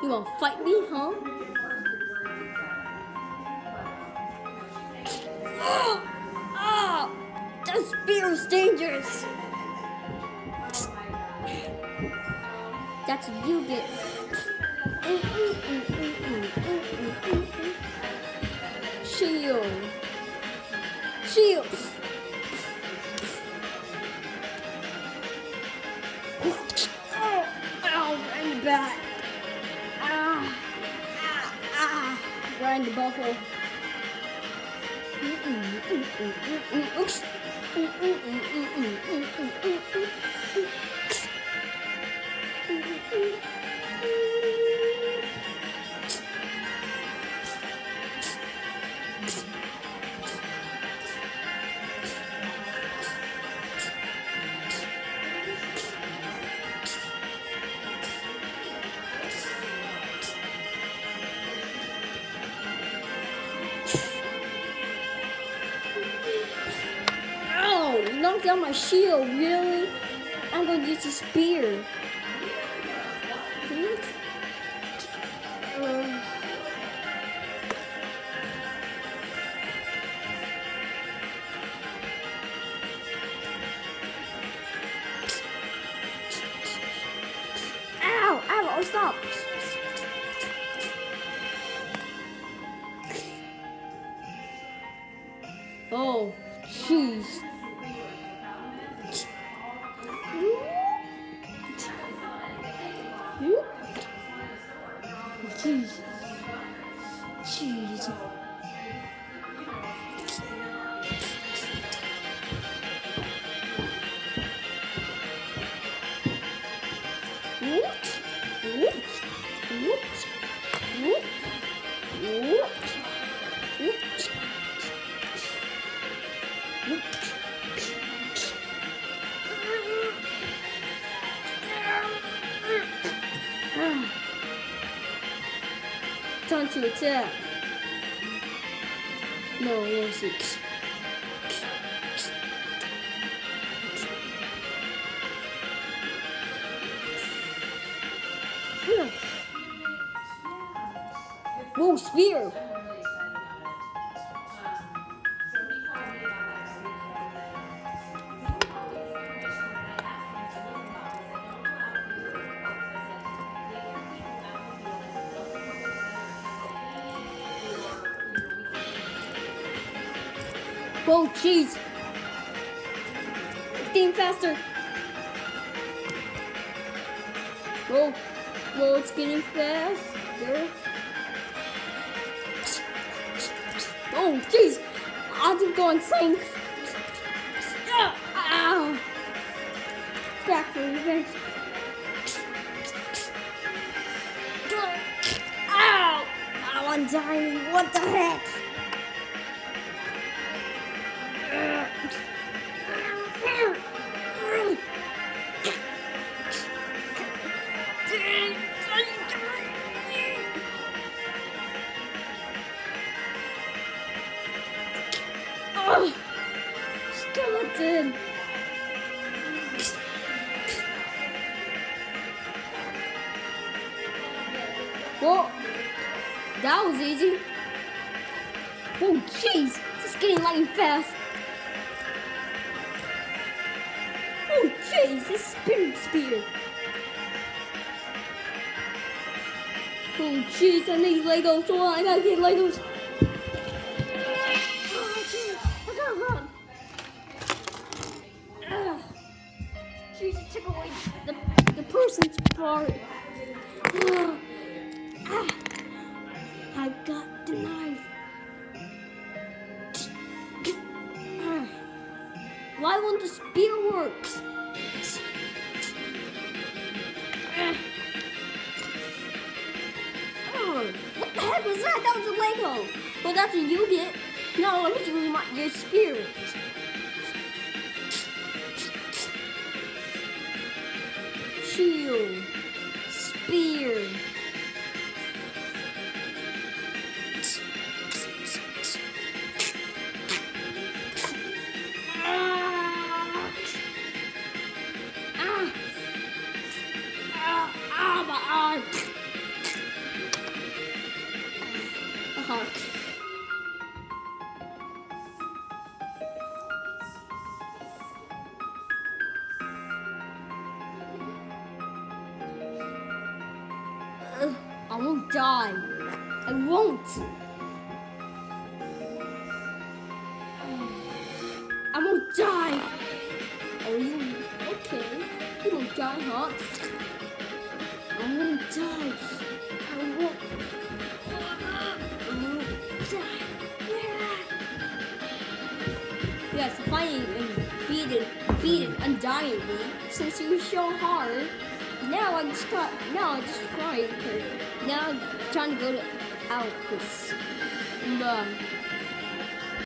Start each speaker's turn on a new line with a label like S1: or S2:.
S1: You wanna fight me, huh? That spear is dangerous. That's what you get. Shield. Shield. Ow, right in the back. Right in the buckle. Oops. Knocked out my shield, really? I'm gonna use a spear. Ow! Ow! Stop! Oh, jeez. Jeez. Jeez. Time to attack. No, we'll see. Whoa, spear! Whoa, jeez! Getting faster! Whoa, whoa, it's getting faster. Oh, jeez! I'll just go insane. Ow! Back for revenge. Ow! Ow, I'm dying. What the heck? Oh, skeleton! Well, that was easy. Oh, jeez, this is getting lightning fast. Oh, jeez, this spear. Oh, jeez, I need Legos. Oh, I gotta get Legos. Jeez, took away the person's part. I got the knife. Why won't the spear work? What the heck was that? That was a Lego. Well, that's what you get. No, it's your spear. Shield, spear. My eye. die. I won't. I won't die. Oh, you okay? You won't die, huh? I won't die. I won't die. Yes, finally beat it undyingly. Since you were so hard, now I just cried. Now I'm trying to go to Alphys.